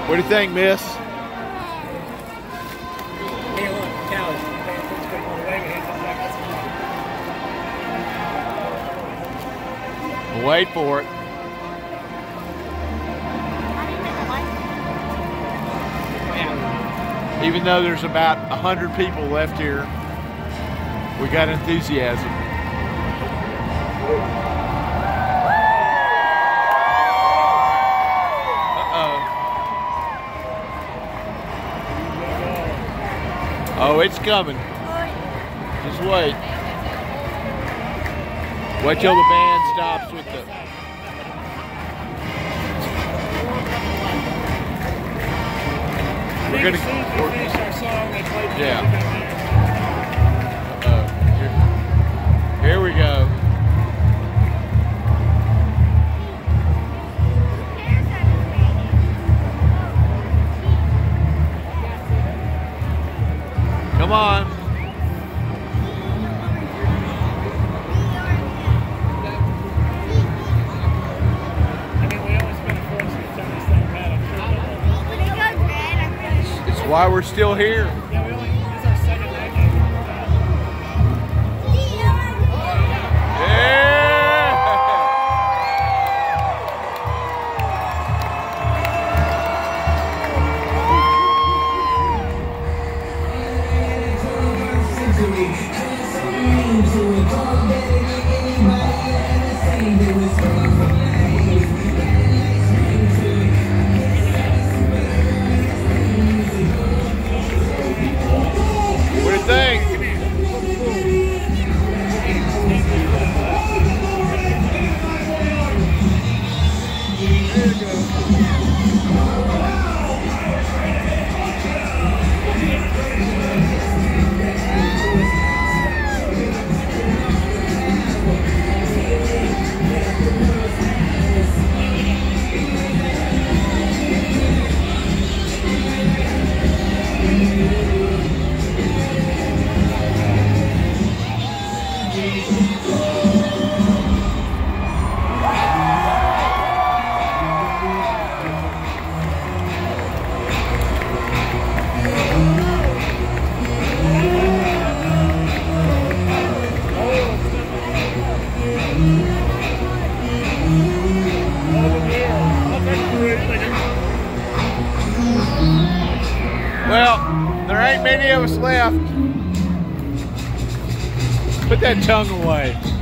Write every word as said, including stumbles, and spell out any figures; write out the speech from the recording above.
What do you think, miss? Hey, look, cows. Wait for it. Even though there's about a hundred people left here, we got enthusiasm. Oh, it's coming. Just wait. Wait till the band stops with the... We're gonna... finish our song, they play the Yeah. Uh-oh. Here, here we go. Come on. I mean, we always spend a fortune to turn this thing red. I'm sure. It's why we're still here. Yeah, we only, this is our second night game. Yeah! What do you think? Well, there ain't many of us left. Put that tongue away.